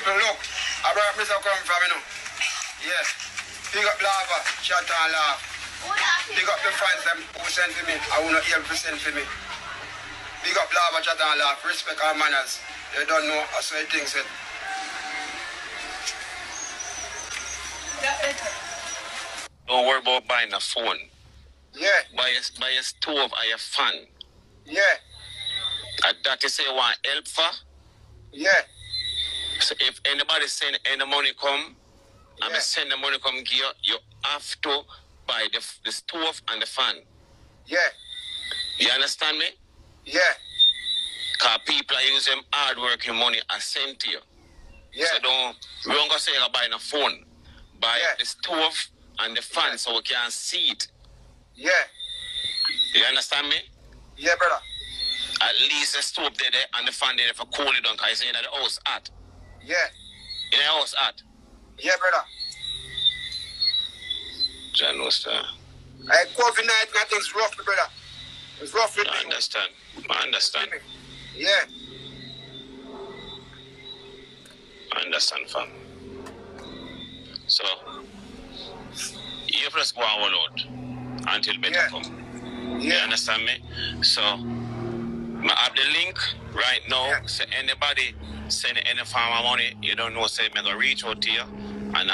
look, I brought Mr. come from, you know. Yeah. Big up Lava, chat and laugh. Big up the fans them who sent to me. I will not hear to send to me. Big up Lava, chat and laugh. Respect our manners. They don't know a certain thing said. Don't worry about buying a phone. Yeah. Buy a stove or a fan. Yeah. And that is say you want help for. Yeah. So if anybody send any money come, and me send the money come give you have to buy the stove and the fan. Yeah. You understand me? Yeah. Because people are using hard working money and send to you. Yeah. So don't go say you're buying a phone. Buy the stove and the fan so we can see it. Yeah. You understand me? Yeah, brother. At least the stove there and the fan there for cool it down because it's in the house hot. Yeah. In the house hot. Yeah, brother. John knows that. COVID-19, nothing's rough, brother. It's rough with me. I understand. I understand. Yeah. I understand, fam. So, you have to go on hold until better come. You understand me? So, I have the link right now. So anybody send any form of money, you don't know, say, I'm going to reach out to you. And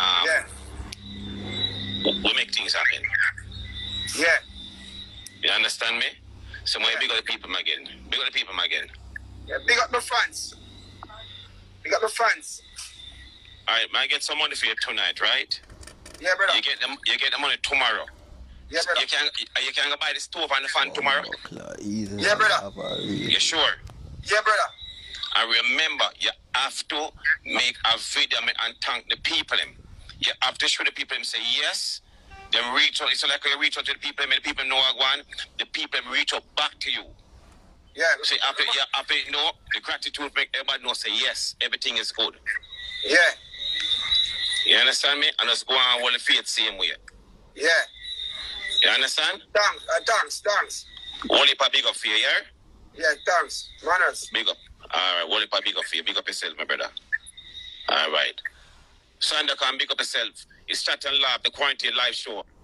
we make things happen. Yeah. You understand me? So, big up the people again. Big up the people again. Yeah, big up the fans. Big up the fans. All right, I get some money for you tonight, right? Yeah, brother. You get the money tomorrow. Yeah, brother. You can go buy the stove and the fan tomorrow. Yeah, brother. You sure? Yeah, brother. And remember, you have to make a video and thank the people. You have to show the people and say yes. Then reach out. It's like you reach out to the people and the people know what I want. The people reach out back to you. Yeah. So you have to know the gratitude make everybody know say yes, everything is good. Yeah. You understand me? And just go on with the faith same way. Yeah. You understand? Thanks. Only for big up for you, yeah? Yeah, thanks. Manners. Big up. Alright, only for big up for you. Big up yourself, my brother. Alright. Sandocan, big up yourself. It's Chat and Laugh, the Quarantine Live Show.